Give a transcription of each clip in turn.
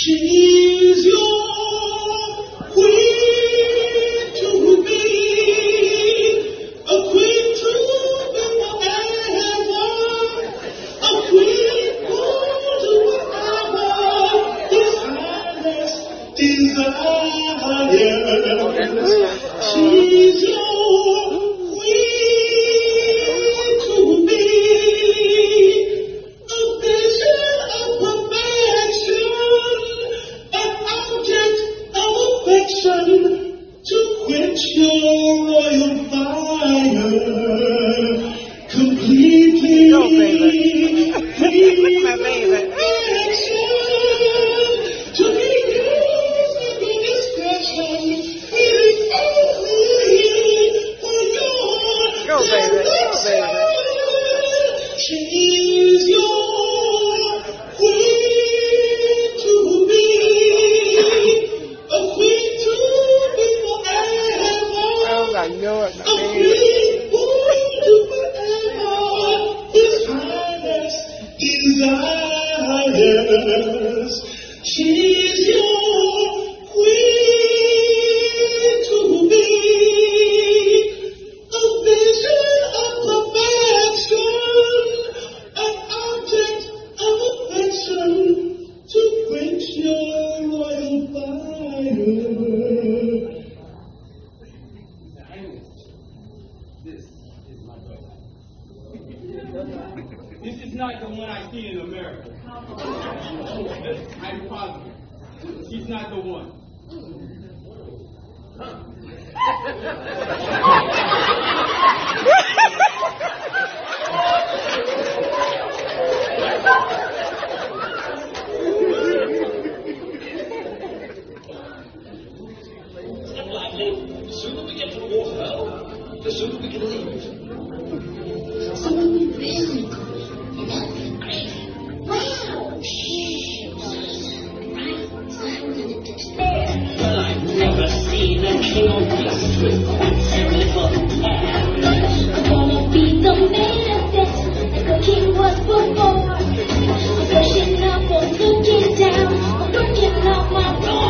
She's your queen to be, a queen to be forever, a queen to forever, his highest desire. She's your queen to be, a vision of perfection, an object of affection, to quench your royal fire completely. Go, baby. Look at my baby. To be used in your discretion, it is only for your Go, baby. Go, baby. She's your queen to be, a queen to be forever, Oh, I know it, a my baby. queen to forever, his highest desires. She's your queen to be, a vision of perfection, an object of affection, to quench your royal fire. This is my daughter. This is not the one I see in America. I'm positive. She's not the one. The sooner we get to the water, the sooner we can leave. Someone really good. You know? Wow! Well, I've never seen a king of beasts with quite so little hair. I'm gonna be the man of this, like the king was before. I'm pushing up or looking down, I'm looking out my door.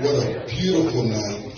What a beautiful night.